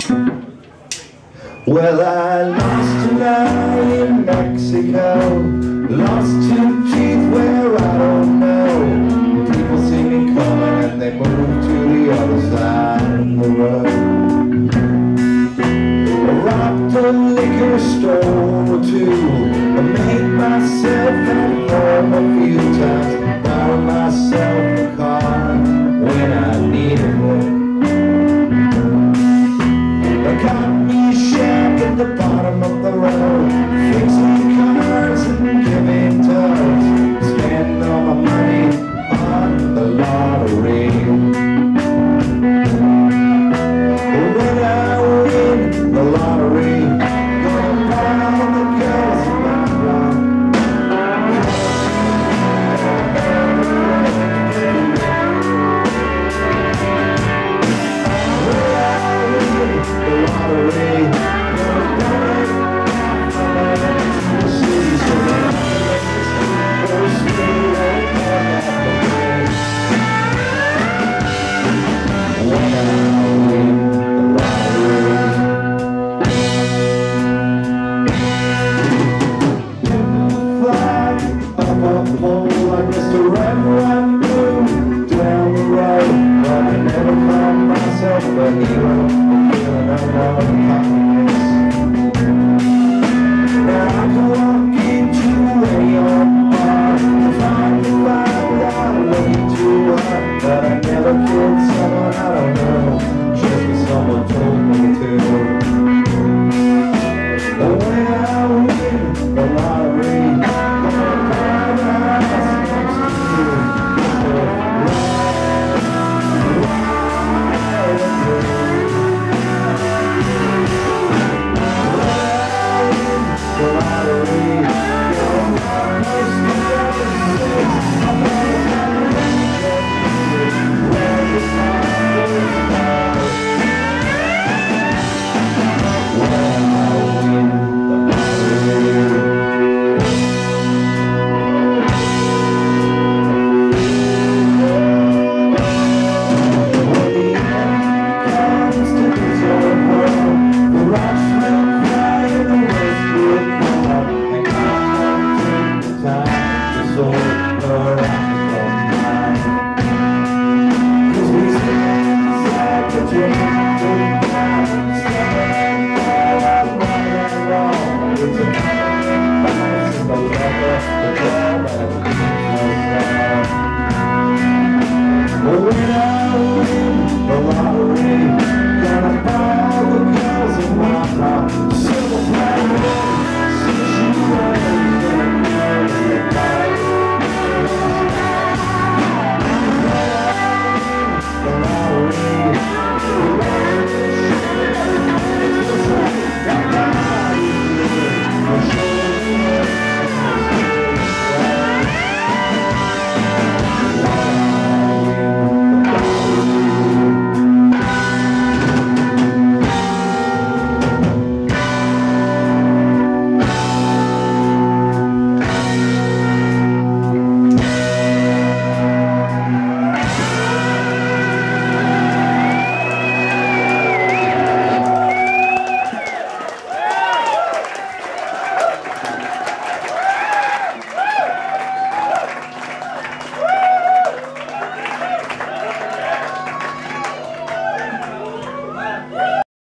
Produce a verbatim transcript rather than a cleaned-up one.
Well, I lost an eye in Mexico, lost two teeth where I don't know. People see me coming and they move to the other side of the road. I robbed a liquor store or two, I made myself at home a few times, borrowed myself a car when I needed one. I got me a shack at the bottom of the road, fixing cars and giving tugs, spend all my money on the lottery. When I win the lottery, gonna buy all the girls in my block. When I win the lottery, gonna buy the city so that I can stay right there. When I win the lottery, fly up a pole, I guess to run one move down the road, but I never call myself a hero, feeling unknown happiness. Now I can walk into any old bar, find the vibe without looking too hard, but I never killed someone I don't know, just with someone